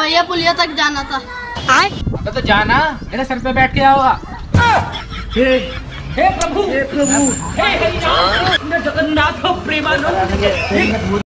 भैया पुलिया तक जाना था। तो जाना मेरे सर पे बैठ के आओगा। हे प्रभु, हे प्रभु, हे हरिनाम जगन्नाथ प्रेमानंद।